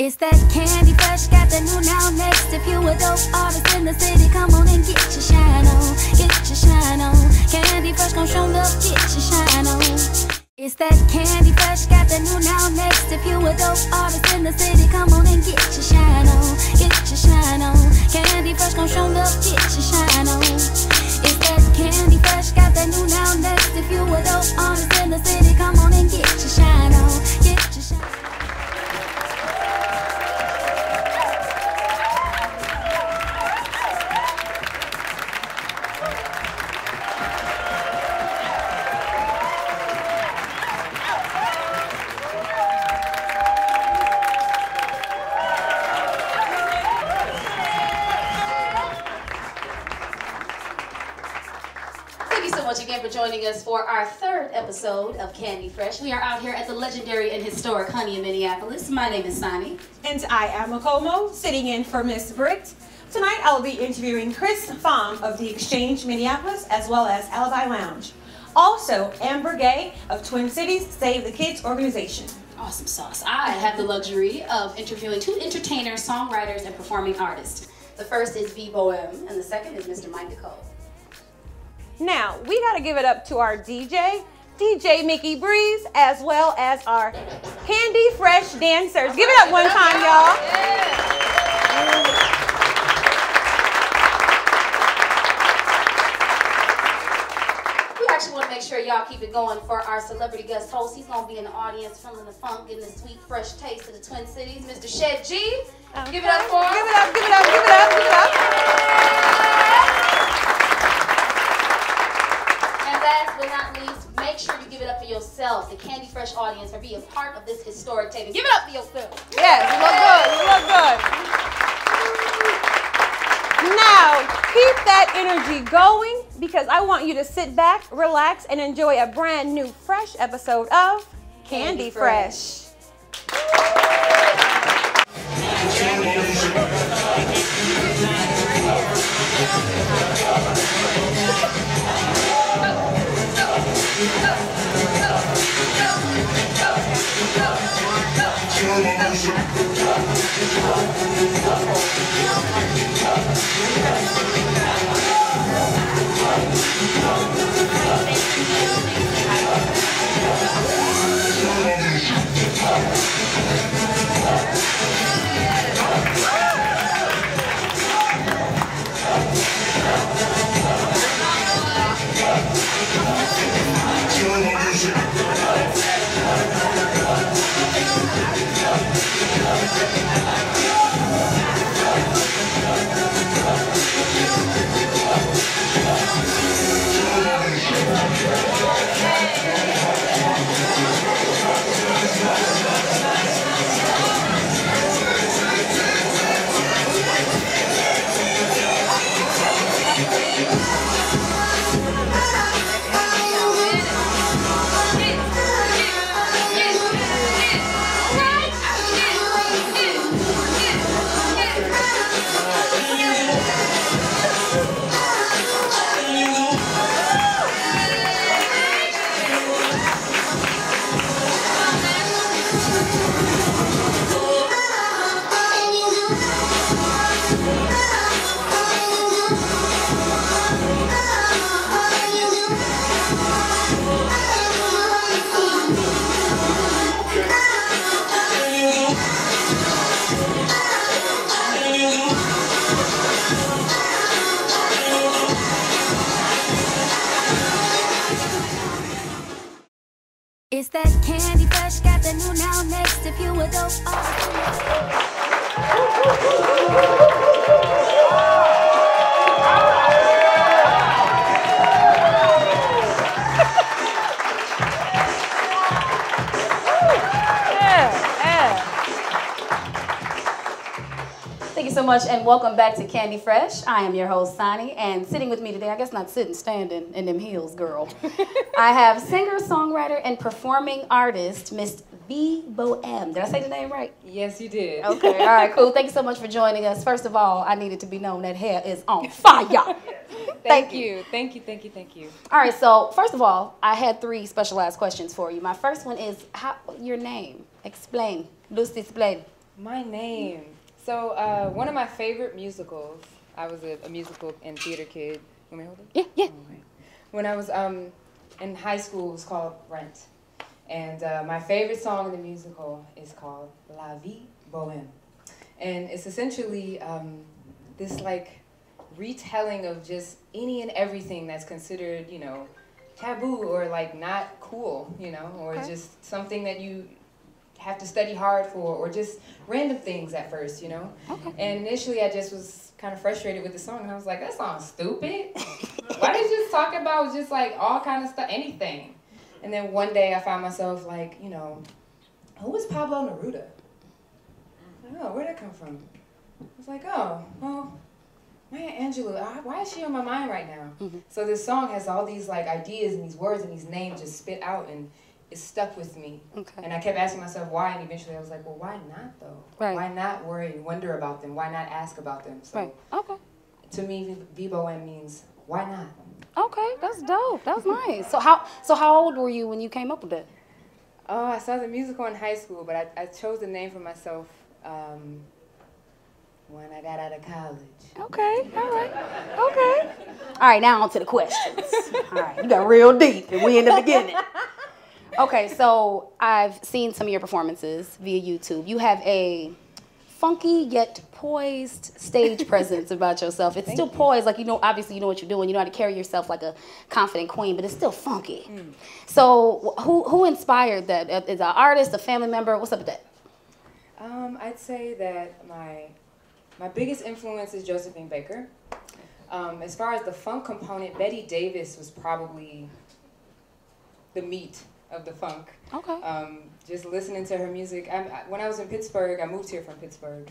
It's that Candy Fresh, got the new now next. If you a dope artist in the city, come on and get your shine on. Get your shine on. Candy Fresh gon' show love, get your shine on. It's that Candy Fresh, got the new now next. If you a dope artist in the city, come on and get your shine on. Get your shine on. Candy Fresh gon' show love, get your shine on. It's that Candy Fresh, got the new now next. If you a dope artist in the city, come on and get your shine on. Get your shine on. For joining us for our third episode of Candy Fresh. We are out here at the legendary and historic Honey in Minneapolis. My name is Sanni. And I am Comeaux, sitting in for Miss Britt. Tonight I'll be interviewing Chris Pham of the Exchange Minneapolis, as well as Alibi Lounge. Also, Amber Gay of Twin Cities Save the Kids organization. Awesome sauce. I have the luxury of interviewing two entertainers, songwriters, and performing artists. The first is Vie Boheme, and the second is Mr. Mike Nicole. Now, we got to give it up to our DJ Mickey Breeze, as well as our Candy Fresh dancers. Give it up one time, y'all. We actually want to make sure y'all keep it going for our celebrity guest host. He's going to be in the audience, feeling the funk, getting the sweet, fresh taste of the Twin Cities, Mr. Shed G. Okay. Give it up for him. Give it up, give it up, give it up, give it up. Last but not least, make sure you give it up for yourself, the Candy Fresh audience, for being part of this historic taping. Give it up for yourself. Yes, you look good, you look good. Now, keep that energy going, because I want you to sit back, relax, and enjoy a brand new, fresh episode of Candy Fresh. It's that Candy Fresh, got the new now next. If you a dope Thank you so much, and welcome back to Candy Fresh. I am your host, Sanni, and sitting with me today, I guess not sitting, standing in them heels, girl. I have singer, songwriter, and performing artist, Miss Vie Boheme. Did I say the name right? Yes, you did. Okay, all right, cool. Thank you so much for joining us. First of all, I needed to be known that hair is on fire. Thank you. Thank you, thank you, thank you. All right, so first of all, I had 3 specialized questions for you. My first one is your name. Explain. Luz explain. My name. So one of my favorite musicals, I was a musical and theater kid. You want me to hold it? Yeah, yeah. Okay. When I was in high school, it was called Rent. And my favorite song in the musical is called Vie Boheme. And it's essentially this like retelling of just any and everything that's considered, you know, taboo or like not cool, you know, or just something that you have to study hard for, or just random things at first, you know. And initially I just was kind of frustrated with the song, and I was like, that song's stupid. Why did you just talk about just like all kind of stuff, anything? And then one day I found myself like, you know, who is Pablo Neruda? Oh, where'd that come from? I was like, oh, well, my Aunt Angela, why is she on my mind right now? So this song has all these like ideas and these words and these names just spit out, and it stuck with me. And I kept asking myself why, and eventually I was like, well, why not though? Why not worry and wonder about them? Why not ask about them? So to me, Vie Boheme means why not? Okay, that's dope. That's nice. So how old were you when you came up with that? Oh, I saw the musical in high school, but I chose the name for myself when I got out of college. Okay, all right, okay. All right, now on to the questions. All right, you got real deep, and we in the beginning. Okay, so I've seen some of your performances via YouTube. You have a funky yet poised stage presence about yourself. It's still poised, like, you know, obviously you know what you're doing. You know how to carry yourself like a confident queen, but it's still funky. So who inspired that? Is it an artist, a family member? What's up with that? I'd say that my biggest influence is Josephine Baker. As far as the funk component, Betty Davis was probably the meat of the funk. Just listening to her music. When I was in Pittsburgh, I moved here from Pittsburgh.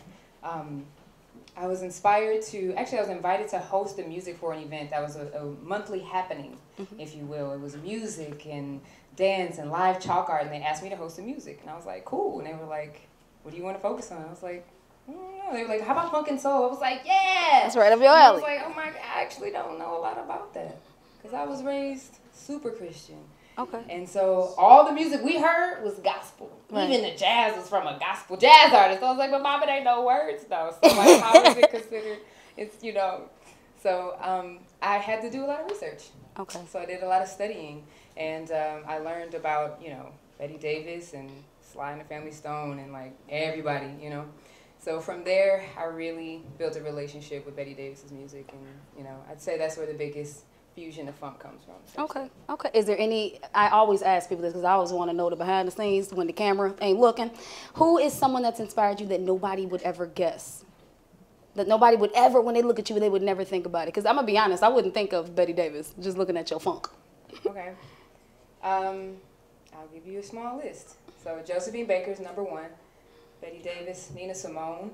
I was inspired to, actually I was invited to host the music for an event that was a monthly happening, if you will. It was music and dance and live chalk art, and they asked me to host the music. And I was like, cool. And they were like, what do you want to focus on? I was like, I don't know. They were like, how about funk and soul? I was like, yeah! That's right up your alley. I was like, oh my God, I actually don't know a lot about that. Because I was raised super Christian. And so all the music we heard was gospel. Even the jazz was from a gospel jazz artist. So I was like, but Mama, there ain't no words though. So like, how is it considered? It's, you know. So I had to do a lot of research. So I did a lot of studying, and I learned about, you know, Betty Davis and Sly and the Family Stone and like everybody, you know. So from there, I really built a relationship with Betty Davis's music, and you know, I'd say that's where the biggest fusion of funk comes from. Okay. Is there any, I always ask people this because I always want to know the behind the scenes when the camera ain't looking. Who is someone that's inspired you that nobody would ever guess? That nobody would ever, when they look at you, they would never think about it? Because I'm going to be honest, I wouldn't think of Betty Davis just looking at your funk. Okay. I'll give you a small list. So Josephine Baker's #1. Betty Davis, Nina Simone,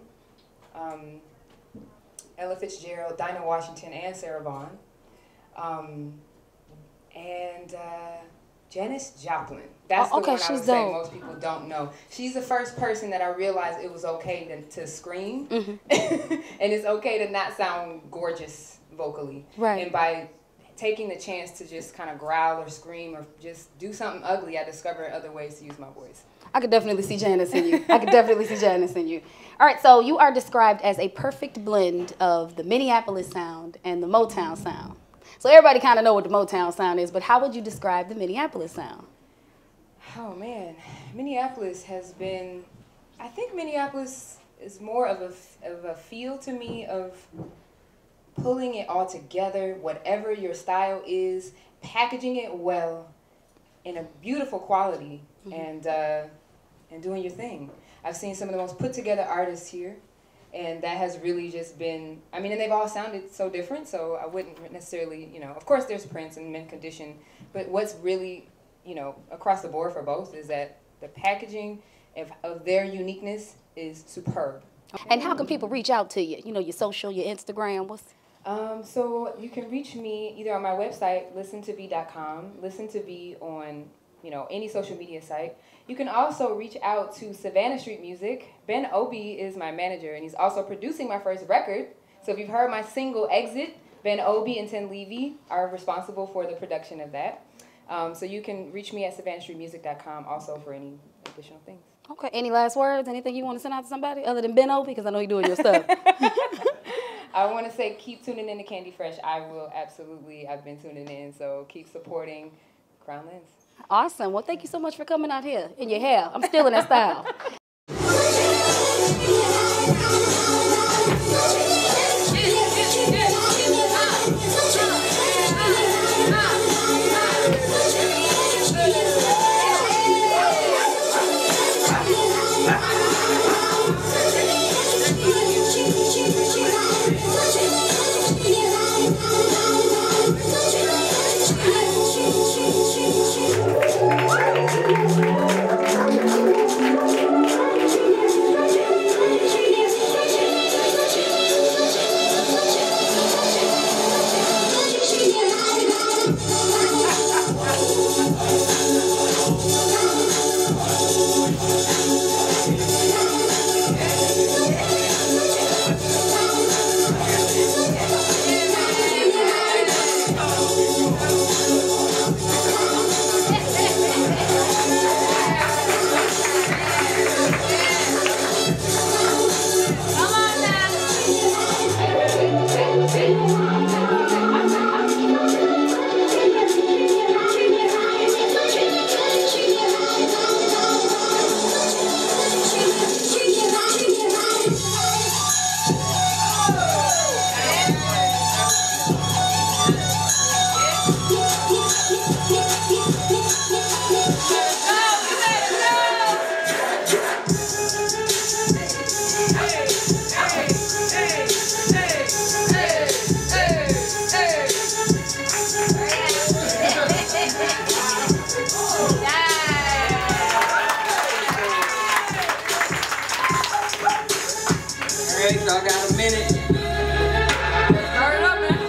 Ella Fitzgerald, Dinah Washington, and Sarah Vaughan. And Janis Joplin. That's the one I would say most people don't know. She's the first person that I realized it was okay to scream. And it's okay to not sound gorgeous vocally. And by taking the chance to just kind of growl or scream or just do something ugly, I discovered other ways to use my voice. I could definitely see Janis in you. All right, so you are described as a perfect blend of the Minneapolis sound and the Motown sound. So everybody kind of know what the Motown sound is, but how would you describe the Minneapolis sound? Oh man, Minneapolis has been, I think Minneapolis is more of a feel to me of pulling it all together, whatever your style is, packaging it well in a beautiful quality, and doing your thing. I've seen some of the most put together artists here, and that has really just been, I mean, and they've all sounded so different, so I wouldn't necessarily, you know, of course there's Prince and Mint Condition, but what's really, you know, across the board for both is that the packaging of their uniqueness is superb. And how can people reach out to you? You know, your social, your Instagram, what's... So you can reach me either on my website, listentovie.com, listen to Vie on, you know, any social media site. You can also reach out to Savannah Street Music. Ben Obi is my manager, and he's also producing my first record. So if you've heard my single, Exit, Ben Obi and Ten Levy are responsible for the production of that. So you can reach me at savannahstreetmusic.com also for any additional things. Okay, any last words? Anything you want to send out to somebody other than Benno? Because I know you're doing your stuff. I want to say keep tuning in to Candy Fresh. I will absolutely. I've been tuning in, so keep supporting Crown Lens. Awesome. Well, thank you so much for coming out here in your hair. I'm still in that style. Y'all got a minute. Start it up, man.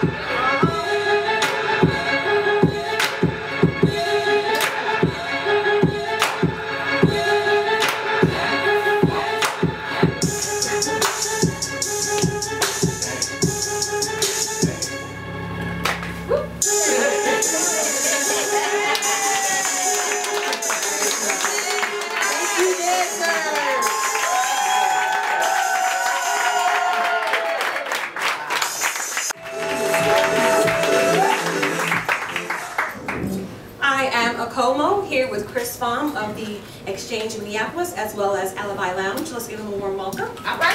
Comeaux here with Chris Pham of the Exchange Minneapolis as well as Alibi Lounge. Let's give him a warm welcome. All right.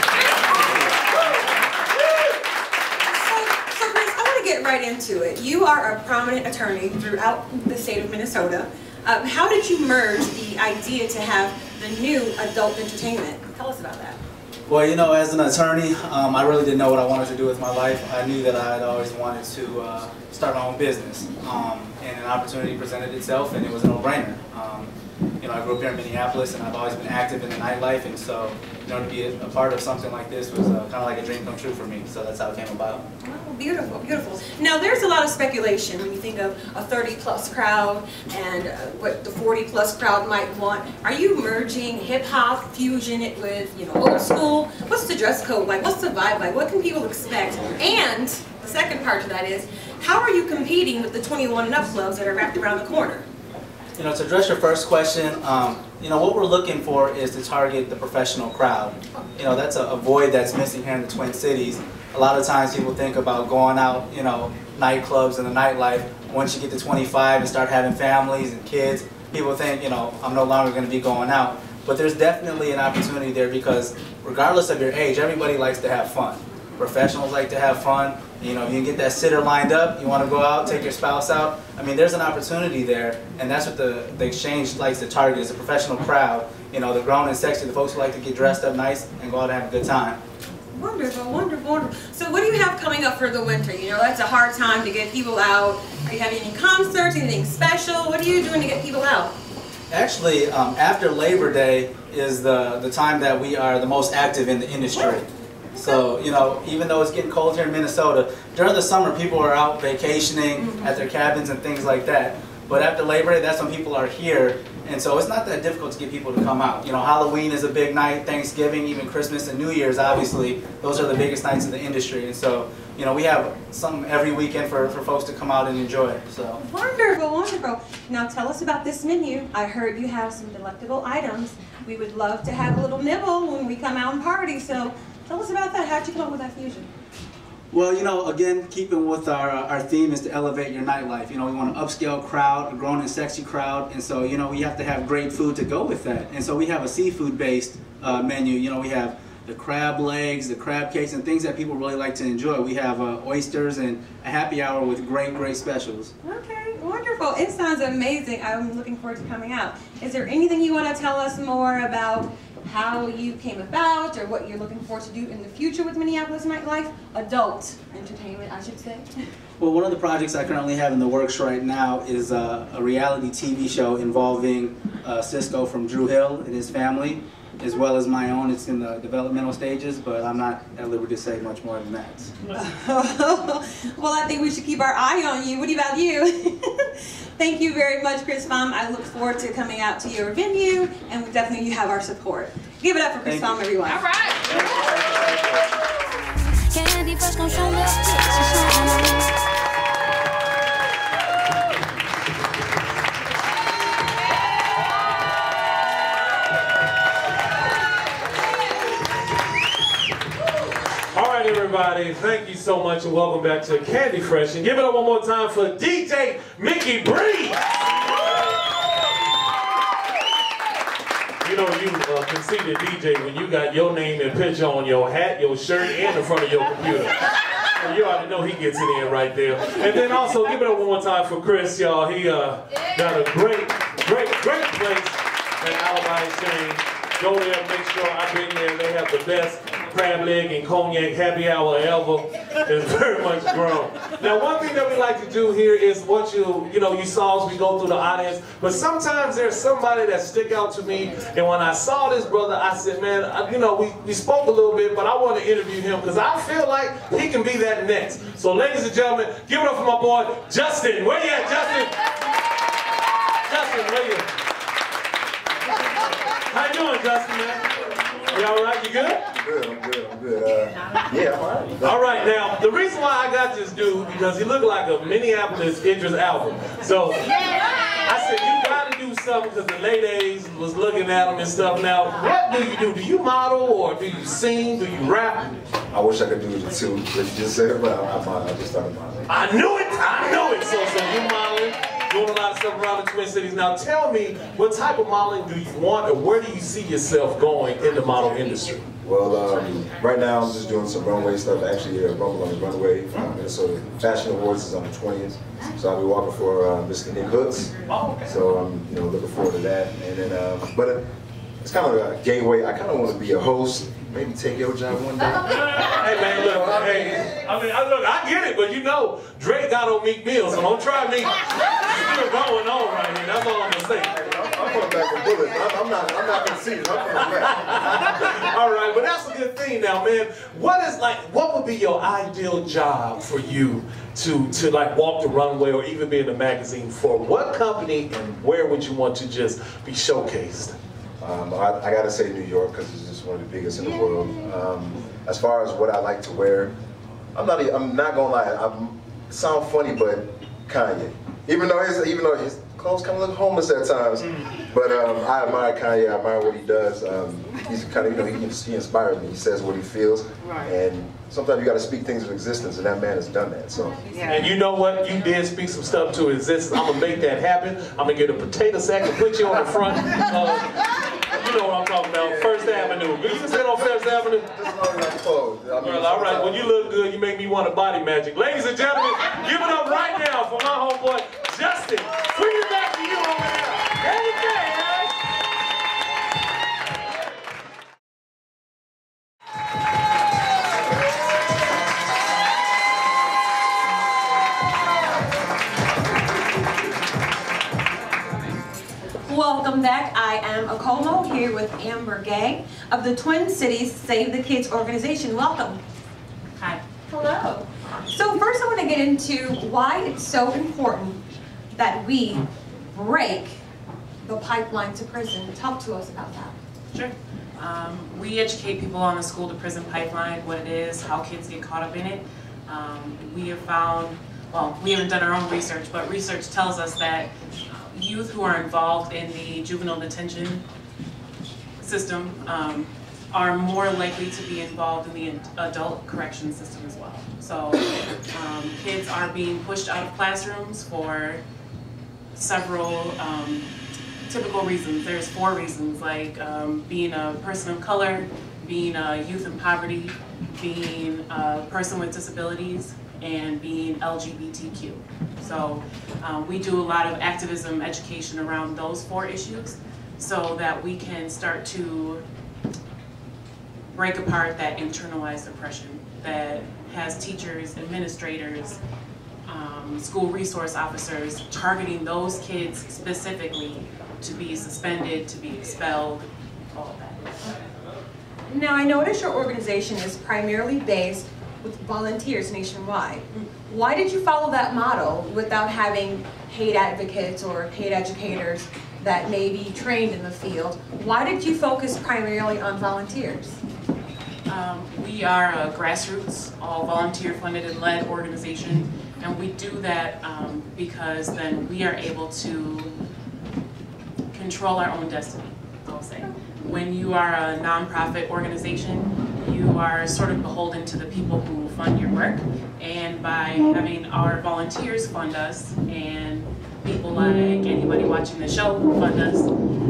So Chris, I want to get right into it. You are a prominent attorney throughout the state of Minnesota. How did you merge the idea to have the new adult entertainment? Tell us about that. Well, you know, as an attorney, I really didn't know what I wanted to do with my life. I knew that I had always wanted to start my own business, and an opportunity presented itself, and it was a no-brainer. You know, I grew up here in Minneapolis, and I've always been active in the nightlife, and so, you know, to be a part of something like this was kind of like a dream come true for me. So that's how it came about. Oh, beautiful, beautiful. Now, there's a lot of speculation when you think of a 30-plus crowd and what the 40-plus crowd might want. Are you merging hip-hop, fusion it with, you know, old school? What's the dress code like? What's the vibe like? What can people expect? And the second part to that is, how are you competing with the 21 and up clubs that are wrapped around the corner? You know, to address your first question, you know, what we're looking for is to target the professional crowd. You know, that's a void that's missing here in the Twin Cities. A lot of times people think about going out, you know, nightclubs and the nightlife. Once you get to 25 and start having families and kids, people think, you know, I'm no longer going to be going out. But there's definitely an opportunity there because regardless of your age, everybody likes to have fun. Professionals like to have fun. You know, you get that sitter lined up, you want to go out, take your spouse out. I mean, there's an opportunity there, and that's what the Exchange likes to target is a professional crowd. You know, the grown and sexy, the folks who like to get dressed up nice and go out and have a good time. Wonderful, wonderful, wonderful. So what do you have coming up for the winter? You know, that's a hard time to get people out. Are you having any concerts, anything special? What are you doing to get people out? Actually, after Labor Day is the time that we are the most active in the industry. So, you know, even though it's getting cold here in Minnesota, during the summer people are out vacationing at their cabins and things like that. But after Labor Day, that's when people are here. And so it's not that difficult to get people to come out. You know, Halloween is a big night, Thanksgiving, even Christmas and New Year's, obviously. Those are the biggest nights in the industry. And so, you know, we have something every weekend for folks to come out and enjoy. So Wonderful, wonderful. Now tell us about this menu. I heard you have some delectable items. We would love to have a little nibble when we come out and party. So tell us about that. How'd you come up with that fusion? well, you know, again, keeping with our theme is to elevate your nightlife. You know, we want an upscale crowd, a grown and sexy crowd, and so, you know, we have to have great food to go with that. And so we have a seafood-based menu. You know, we have the crab legs, the crab cakes, and things that people really like to enjoy. We have oysters and a happy hour with great specials. Okay, wonderful. It sounds amazing. I'm looking forward to coming out. Is there anything you want to tell us more about how you came about or what you're looking forward to do in the future with Minneapolis nightlife? Adult entertainment, I should say. Well, one of the projects I currently have in the works right now is a reality TV show involving Cisco from Drew Hill and his family, as well as my own. It's in the developmental stages, but I'm not at liberty to say much more than that. Well, I think we should keep our eye on you. What about you? Thank you very much, Chris Pham. I look forward to coming out to your venue, and we definitely you have our support. Give it up for Chris Pham, everyone. All right. Candy fresh gon' show love, shine. Everybody, thank you so much and welcome back to Candy Fresh. And give it up one more time for DJ Mickey Bree. You know, you conceited DJ when you got your name and picture on your hat, your shirt, and the front of your computer. So you already know he gets it in right there. And then also give it up one more time for Chris, y'all. He got a great place at Alibi Exchange. Go there, make sure I've been there. They have the best crab leg and cognac happy hour ever. It's very much grown. Now, one thing that we like to do here is what you saw as we go through the audience, but sometimes there's somebody that stick out to me, and when I saw this brother, I said, man, we spoke a little bit, but I want to interview him because I feel like he can be that next. So, ladies and gentlemen, give it up for my boy, Justin. Where you at, Justin? Justin, where you at? How you doing, Justin, man? You all right? You good? I'm good. Yeah, I'm all right. All right, now, the reason why I got this dude, because he looked like a Minneapolis Idris Elba. So, I said, you gotta do something, because the ladies was looking at him and stuff. Now, what do you do? Do you model, or do you sing? Do you rap? I wish I could do the two that you just said, but I just started modeling. I knew it! So you're modeling, doing a lot of stuff around the Twin Cities. Now tell me, what type of modeling do you want, or where do you see yourself going in the model industry? Well, right now I'm just doing some runway stuff. Actually, Rumble on the Runway. Minnesota Fashion Awards is on the 20th, so I'll be walking for Mr. Nick Hooks. So I'm, looking forward to that. And then, but it's kind of a gateway. I kind of want to be a host. Maybe take your job one day. Hey man, look, I get it, but Drake got on Meek Mill, so don't try me. It's still going on right here. That's all I'm gonna say. I'm coming back with bullets. I'm not conceding. I'm coming back. All right, but that's a good thing now, man. What would be your ideal job for you to like walk the runway or even be in a magazine for? What company and where would you want to just be showcased? I gotta say New York, because it's just one of the biggest in the world. As far as what I like to wear, I'm not gonna lie. It sounds funny, but Kanye. Even though his clothes kind of look homeless at times, but I admire Kanye. I admire what he does. He's kind of he inspires me. He says what he feels, and sometimes you got to speak things into existence, and that man has done that. So. And you know what? You did speak some stuff to existence. I'm gonna make that happen. I'm gonna get a potato sack and put you on the front. You know what I'm talking about? First Avenue. You can sit on First Avenue. Well, all right. When you look good, you make me want to body magic. Ladies and gentlemen, give it up right now for my homeboy Justin. Swing it back to you over there. There you go, guys. Welcome back. I am Comeaux here with Amber Gay of the Twin Cities Save the Kids organization. Welcome. Hi. Hello. So first I want to get into why it's so important that we break the pipeline to prison. Talk to us about that. Sure. We educate people on the school to prison pipeline, what it is, how kids get caught up in it. We have found, well, we haven't done our own research, but research tells us that youth who are involved in the juvenile detention system are more likely to be involved in the adult correction system as well. So kids are being pushed out of classrooms for several typical reasons. There's 4 reasons, like being a person of color, being a youth in poverty, being a person with disabilities, and being LGBTQ. So we do a lot of activism education around those 4 issues so that we can start to break apart that internalized oppression that has teachers, administrators, school resource officers targeting those kids specifically to be suspended, to be expelled, all of that. Now, I noticed your organization is primarily based with volunteers nationwide. Why did you follow that model without having paid advocates or paid educators that may be trained in the field? Why did you focus primarily on volunteers? We are a grassroots, all volunteer funded and led organization, and we do that because then we are able to control our own destiny, I'll say. When you are a nonprofit organization, you are sort of beholden to the people who fund your work, and by having our volunteers fund us and people like anybody watching the show fund us,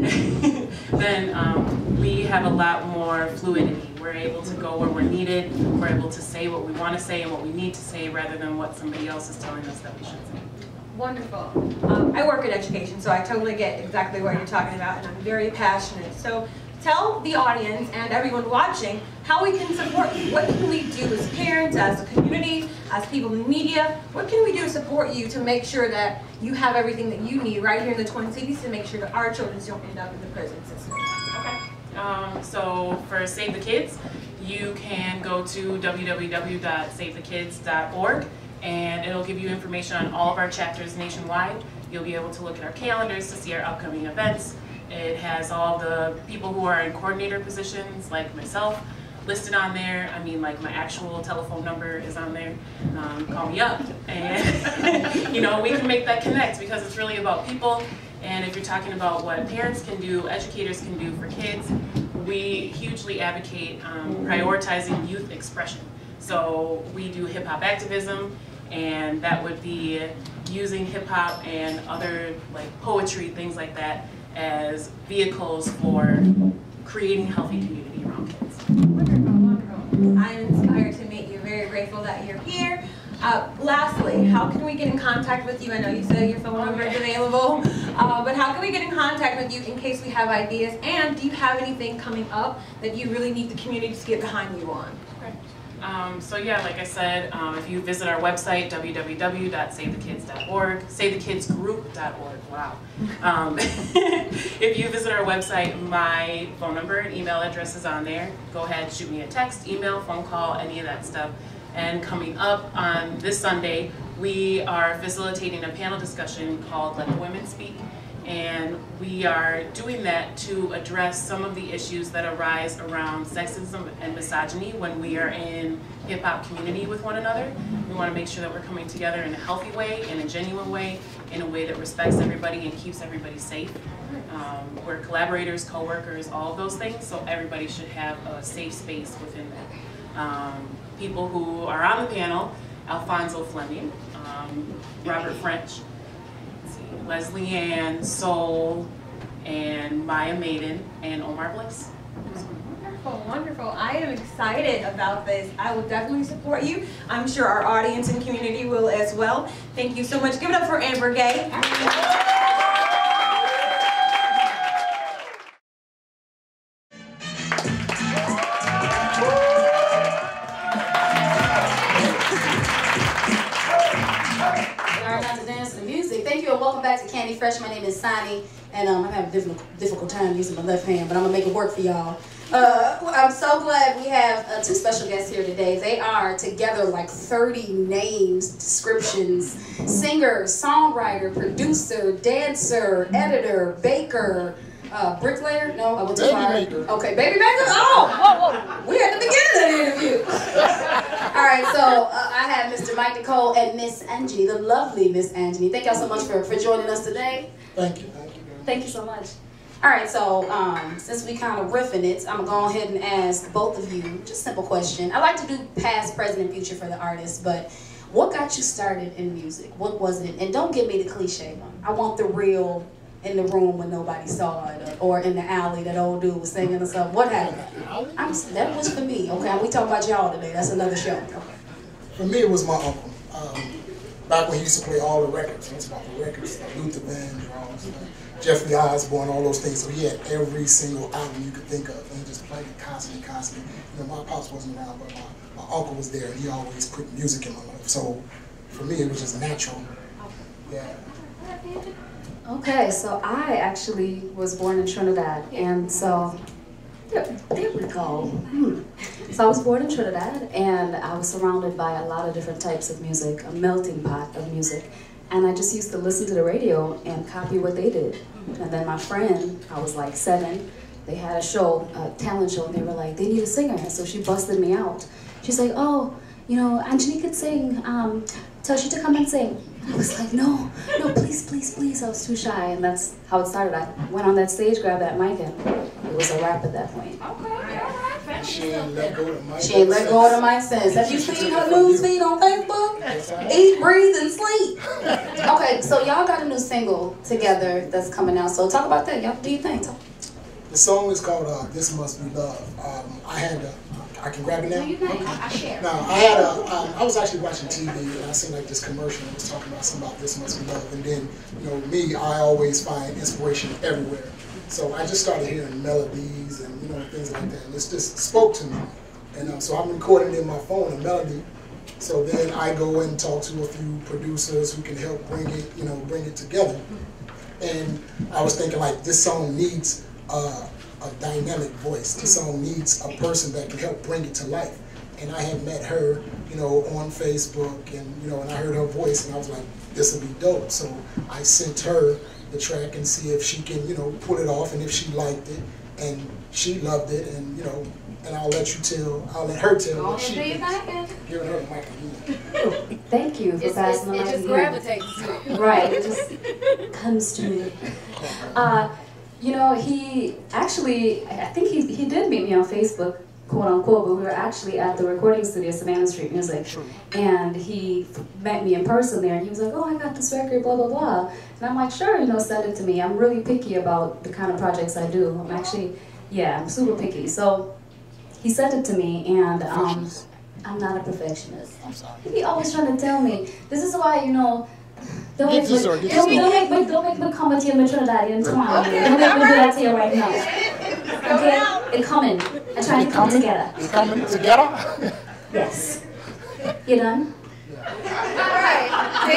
then we have a lot more fluidity. We're able to go where we're needed, we're able to say what we want to say and what we need to say rather than what somebody else is telling us that we should say. Wonderful. I work in education, so I totally get exactly what you're talking about, and I'm very passionate. So tell the audience and everyone watching how we can support you. What can we do as parents, as a community, as people in media? What can we do to support you to make sure that you have everything that you need right here in the Twin Cities to make sure that our children don't end up in the prison system? Okay. So for Save the Kids, you can go to www.savethekids.org and it'll give you information on all of our chapters nationwide. You'll be able to look at our calendars to see our upcoming events. It has all the people who are in coordinator positions, like myself, listed on there. I mean, like my actual telephone number is on there. Call me up, and you know, we can make that connect because it's really about people. And if you're talking about what parents can do, educators can do for kids, we hugely advocate prioritizing youth expression. So we do hip hop activism, and that would be using hip hop and other like poetry, things like that, as vehicles for creating healthy community around kids. Wonderful, wonderful. I'm inspired to meet you. Very grateful that you're here. Lastly, how can we get in contact with you? I know you said your phone number is available, but how can we get in contact with you in case we have ideas? And do you have anything coming up that you really need the community to get behind you on? So yeah, like I said, if you visit our website, www.savethekids.org, savethekidsgroup.org, wow. If you visit our website, my phone number and email address is on there. Go ahead, shoot me a text, email, phone call, any of that stuff. And coming up on this Sunday, we are facilitating a panel discussion called Let the Women Speak. And we are doing that to address some of the issues that arise around sexism and misogyny when we are in hip-hop community with one another. We want to make sure that we're coming together in a healthy way, in a genuine way, in a way that respects everybody and keeps everybody safe. We're collaborators, co-workers, all of those things, so everybody should have a safe space within that. People who are on the panel, Alfonso Fleming, Robert French, Leslie Ann, Soul, and Maya Maiden, and Omar Bliss. Wonderful, wonderful. I am excited about this. I will definitely support you. I'm sure our audience and community will as well. Thank you so much. Give it up for Amber Gay. Welcome back to Candy Fresh. My name is Sanni, and I'm having a difficult time using my left hand, but I'm gonna make it work for y'all. I'm so glad we have two special guests here today. They are together like 30 names, descriptions: singer, songwriter, producer, dancer, editor, baker, bricklayer? No, I went too far. Baby maker. Okay, baby maker? Oh! We at the beginning of the interview. All right, so I have Mr. Mike Nicole and Miss Anjanie, the lovely Miss Anjanie. Thank y'all so much for joining us today. Thank you. Thank you so much. All right, so since we kind of riffing it, I'm gonna go ahead and ask both of you just a simple question. I like to do past, present, and future for the artists, but what got you started in music? What was it? And don't give me the cliche one. I want the real, in the room when nobody saw it, or in the alley that old dude was singing or something. What happened? That was for me. Okay, we talk about y'all today. That's another show. Okay. For me, it was my uncle. Back when he used to play all the records, that's about the records, like Luther Vandross, Jeffrey Osborne, all those things. So he had every single album you could think of, and he just played it constantly. You know, my pops wasn't around, but my uncle was there, and he always put music in my life. So for me, it was just natural. Yeah. Okay, so I actually was born in Trinidad, and so there we go. So I was born in Trinidad, and I was surrounded by a lot of different types of music, a melting pot of music. And I just used to listen to the radio and copy what they did. And then my friend, I was like 7, they had a show, a talent show, and they were like, they need a singer. And so she busted me out. She's like, oh, you know, Anjanie could sing. Tell she to come and sing. And I was like, no, please, please, please. I was too shy, and that's how it started. I went on that stage, grabbed that mic, and it was a wrap at that point. And she ain't let go of the mic. She ain't let go of the mic since. Have you seen her news feed on Facebook? Eat, breathe, and sleep. Okay, so y'all got a new single together that's coming out. So talk about that. Y'all, what do you think? The song is called "This Must Be Love." I can grab it now. No, you can. I share. No, I was actually watching TV, and I seen like this commercial that was talking about something about "This Must Be Love," and then, you know, me, I always find inspiration everywhere. So I just started hearing melodies and, you know, things like that, and it just spoke to me. And so I'm recording in my phone a melody. So then I go and talk to a few producers who can help bring it, you know, bring it together. And I was thinking, like, this song needs a dynamic voice. This song needs a person that can help bring it to life. And I had met her, you know, on Facebook, and, you know, and I heard her voice, and I was like, this will be dope. So I sent her the track and see if she can, you know, pull it off, and if she liked it, and she loved it, and, you know, and I'll let her tell what she thinks. Give her the mic. Thank you for passing the mic. It just gravitates to you. Right, it just comes to me. You know, he actually, I think he did meet me on Facebook, quote unquote, but we were actually at the recording studio, Savannah Street Music, and he met me in person there, and he was like, oh, I got this record, blah, blah, blah. And I'm like, sure, you know, send it to me. I'm really picky about the kind of projects I do. I'm actually, yeah, I'm super picky. So he sent it to me, and I'm not a perfectionist. I'm sorry. He always trying to tell me, this is why, you know, don't make me come with you in Trinidadian twine. Don't make me do that to you right now. Okay? It's coming. I'm trying to come together. It's coming together? Yes. You done? All right.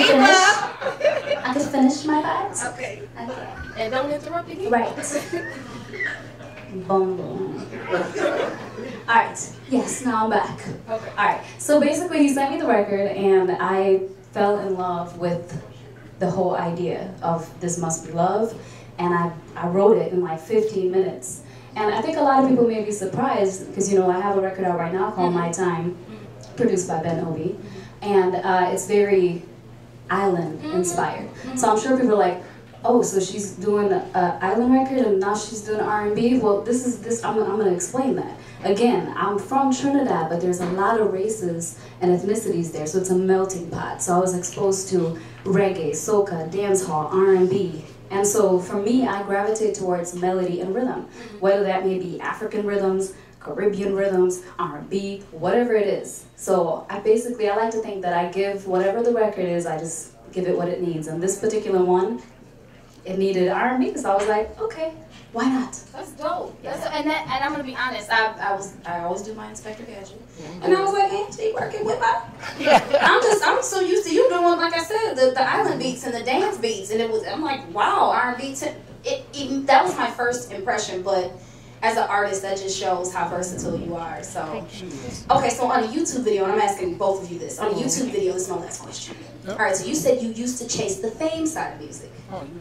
I can finish my parts? Okay. Okay. And don't interrupt again. Right. Boom, boom. Alright. Yes, now I'm back. Okay. Alright. So basically, he sent me the record, and I fell in love with the whole idea of This Must Be Love, and I wrote it in like 15 minutes. And I think a lot of people may be surprised, because, you know, I have a record out right now called My Time, produced by Ben Obi, and it's very island inspired. So I'm sure people are like, oh, so she's doing an island record and now she's doing R&B? Well, I'm gonna explain that. Again, I'm from Trinidad, but there's a lot of races and ethnicities there, so it's a melting pot. So I was exposed to reggae, soca, dancehall, R&B. And so for me, I gravitate towards melody and rhythm, whether that may be African rhythms, Caribbean rhythms, R&B, whatever it is. So I like to think that I give whatever the record is, I just give it what it needs. And this particular one, it needed R&B, so I was like, okay, Why not? That's dope. And I'm gonna be honest. I always do my Inspector Gadget, and I was like, Angie, working with my. I'm so used to you doing, like I said, the island beats and the dance beats, and I'm like, wow, R&B. That was my first impression, but as an artist, that just shows how versatile you are. So, okay, so on a YouTube video, and I'm asking both of you this. On a YouTube video, this is my last question. All right, so you said you used to chase the fame side of music.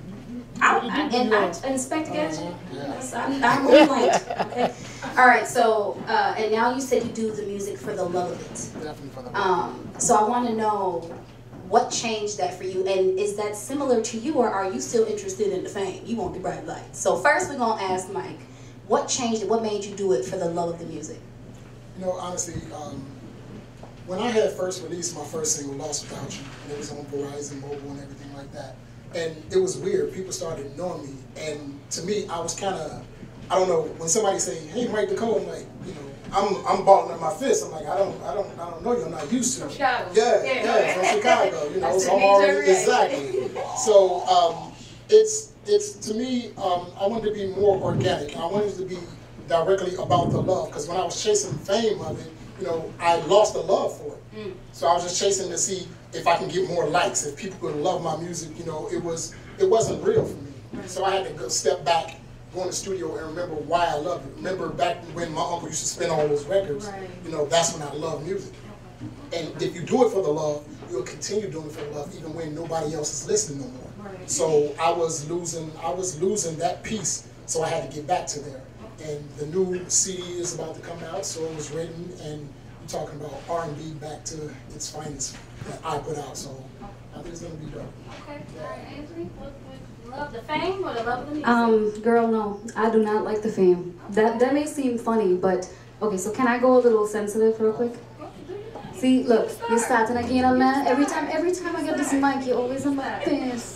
I Inspector Gadget. I'm moonlight. Okay. All right. So and now you said you do the music for the love of it. Definitely for the love. So I want to know what changed that for you, and is that similar to you, or are you still interested in the fame? You want the bright light. So first, we're gonna ask Mike, what changed it? What made you do it for the love of the music? You know, honestly, when I had first released my first single, "Lost Without You," and it was on Verizon Mobile and everything like that. And it was weird. People started knowing me, and to me, I was kind of, I don't know. When somebody say, "Hey, Mike Comeaux," I'm like, you know, I'm balling up my fist. I'm like, I don't know you. I'm not used to. From Chicago. Yeah, from Chicago. You know, so I'm already exactly. So it's to me, I wanted to be more organic. I wanted to be directly about the love, because when I was chasing fame of it, you know, I lost the love for it. So I was just chasing to see if I can get more likes, if people could love my music. You know, it wasn't real for me. So I had to go step back, go in the studio, and remember why I loved it. Remember back when my uncle used to spin all those records. You know, that's when I loved music. And if you do it for the love, you'll continue doing it for the love, even when nobody else is listening no more. So I was losing that piece. So I had to get back to there. And the new CD is about to come out, so it was written, and we're talking about R&B back to its finest that I put out. So I think it's gonna be dope. Okay, all right, Anjanie, love the fame or the love of the music? Girl, no, I do not like the fame. That may seem funny, but okay. So can I go a little sensitive real quick? See, look, you're starting again on that. Every time I get this mic, you're always on my pants.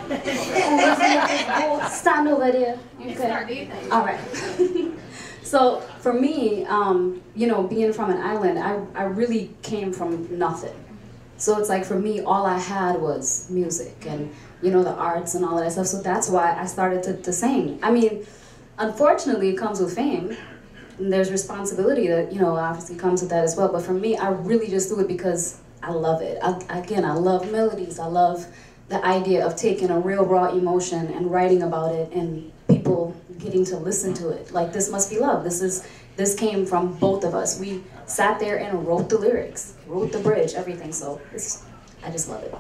Stand over there. Okay. All right. So for me, you know, being from an island, I really came from nothing. So it's like for me, all I had was music and, you know, the arts and all of that stuff. So that's why I started to sing. I mean, unfortunately, it comes with fame. And there's responsibility that, you know, obviously comes with that as well. But for me, I really just do it because I love it. Again, I love melodies. I love the idea of taking a real raw emotion and writing about it and people getting to listen to it. Like, this must be love. This came from both of us. We sat there and wrote the lyrics, wrote the bridge, everything. So I just love it.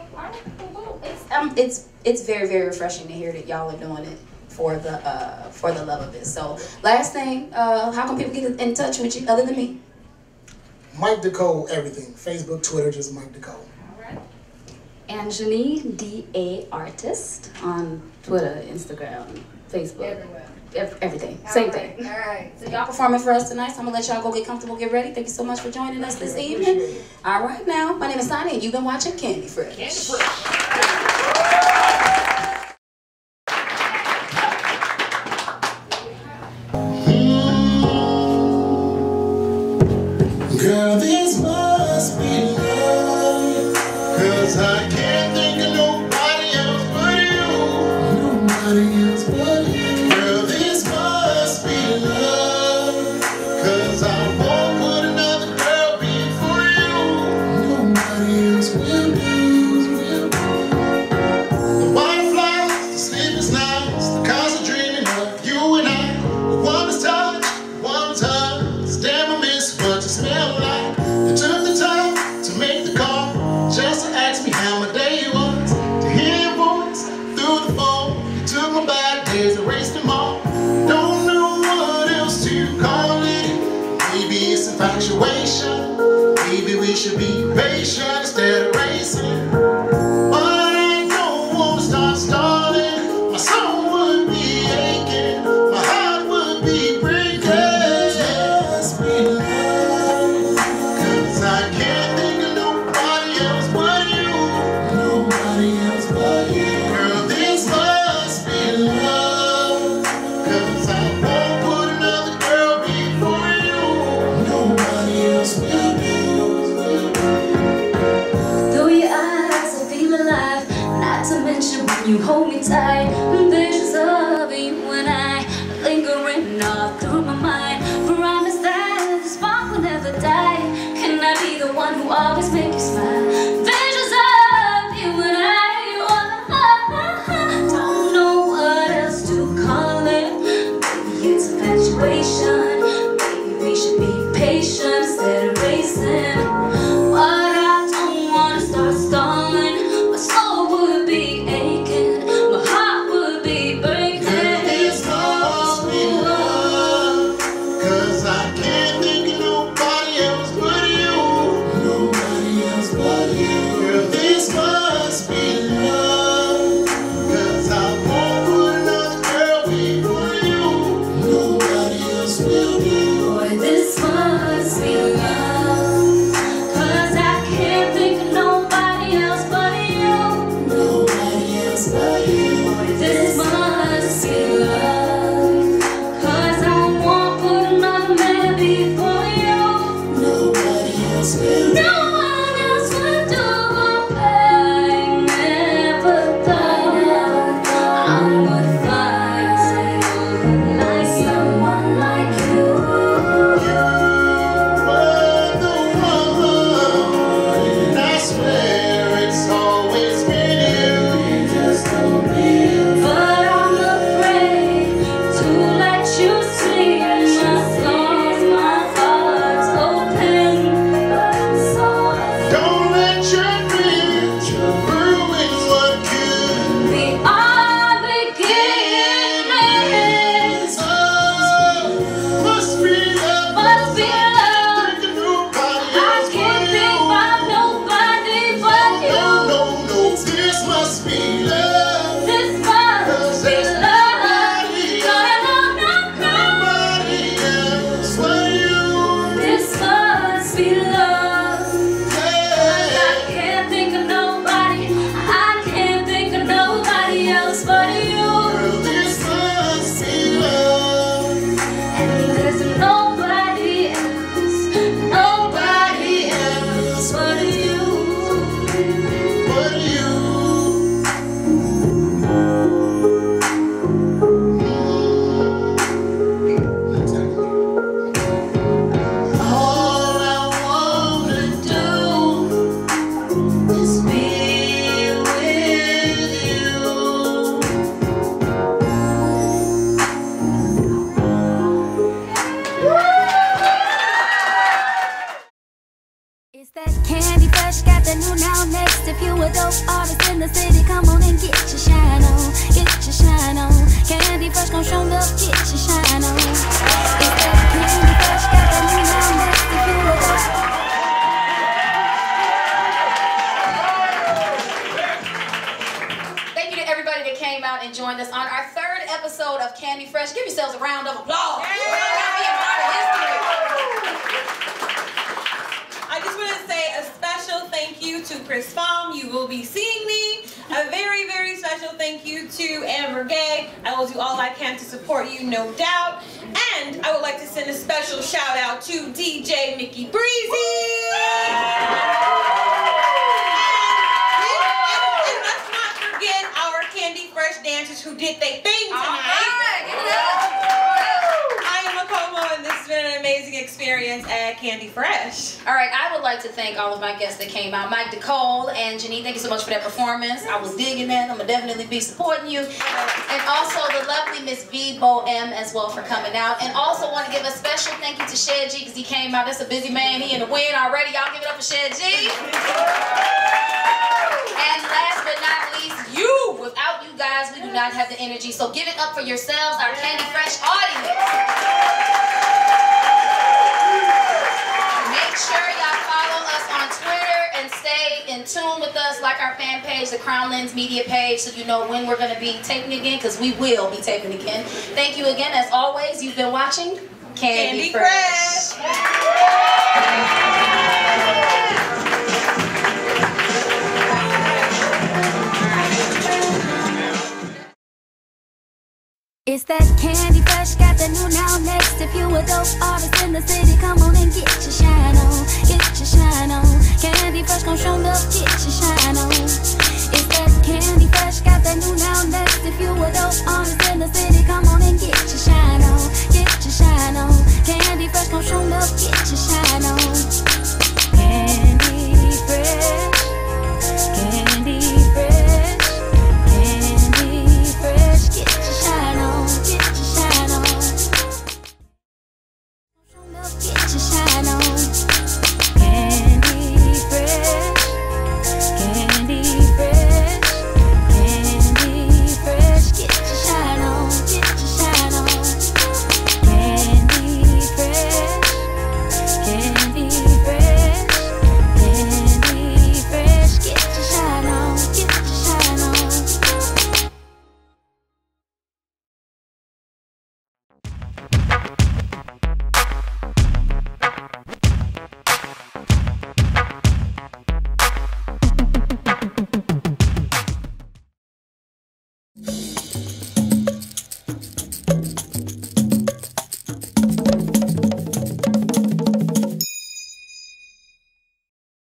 It's very, very refreshing to hear that y'all are doing it for the love of it. So last thing, how can people get in touch with you other than me? Mike Comeaux, everything. Facebook, Twitter, just Mike Comeaux. Anjanie, D.A. Artist, on Twitter, Instagram, Facebook. Everywhere. Everything. Same thing. All right. So y'all performing for us tonight. So I'm going to let y'all go get comfortable, get ready. Thank you so much for joining us this evening. All right, now, my name is Sanni, and you've been watching Candy Fresh. Candy Fresh. Girl, this must be love, 'cause I can't think of nobody else but you. Nobody else but you. Girl, this must be love, 'cause I won't put another girl before you. Nobody else will do. The butterflies, the sleepless nights, the constant dreaming of you and I. The woman's touch, the woman's hug. Damn, I miss what you smell like. You took the time to make the call, just to ask me how my day was. To hear your voice through the phone. You took my bad days, erased them all. Don't know what else to call it. Maybe it's infatuation. Maybe we should be patient instead of racing. But I don't want to start stalling. My soul would be aching. My heart would be breaking. Through your eyes, I feel one who always make you smile. Visions of you and I. Don't know what else to call it. Maybe it's infatuation. Maybe we should be patient instead of racing. But I don't wanna start stalling. My soul would be aching. My heart would be breaking. This must be love, 'cause I can't think of nobody else but you. Nobody else but you. Girl, this must be love, 'cause I won't put another girl before you. Nobody else will do. Boy, this must be love, 'cause I can't think of nobody else but you. Nobody else but you. Boy, this must be love, 'cause I won't put another man before you. Nobody else will do. No one else would do. I never thought I would find someone like you. But the one, and I swear it's always been you. Just don't be But I'm afraid to let you see my scars, my heart's open. So Don't let your dreams ruin what could. we are beginnings. Oh, must be love. Must be love. Think of nobody I else can't but think you. about nobody but you. No, this must be love. This must be love. Nobody else but you. This must be love. Yeah. I can't think of nobody. I can't think of nobody else but you. Girl, this must be love. And there's nobody else but you. But you. All I wanna Do is be with you. It's that Candy Fresh, got the new now next. If you a dope artist in the city, come on and get your shine on. Get your shine on. Candy Fresh gon' show up, get your shine on. It's that Candy Fresh, got the new now next. If you a dope Thank you to everybody that came out and joined us on our third episode of Candy Fresh. Give yourselves a round of applause. Be a part of history. I just want to say a special thank you to Chris Pham. You will be seeing me. A very, very special thank you to Amber Gay. I will do all I can to support you, no doubt. And I would like to send a special shout out to DJ Mickey Breezy. And let's not forget our Candy Fresh dancers who did their thing tonight. Give it up. I am a Comeaux, and this has been an amazing experience at Candy Fresh. All right, I would like to thank all of my guests that came out. Mike Nicole, Anjanie, thank you so much for that performance. I was digging that. I'm going to definitely be supporting you. And also the lovely Miss Vie Boheme as well for coming out. And also want to give a special thank you to Shed G because he came out. That's a busy man. He in the win already. Y'all give it up for Shed G. And last but not least, you. Without you guys, we do not have the energy. So give it up for yourselves, our Candy Fresh audience. Make sure y'all follow us on Twitter and stay in tune with us, like our fan page, the Crown Lens Media page, so you know when we're going to be taping again, because we will be taping again. Thank you again. As always, you've been watching Candy Fresh. It's that Candy Fresh, got the new now next. If you a dope artist in the city, come on and get your shine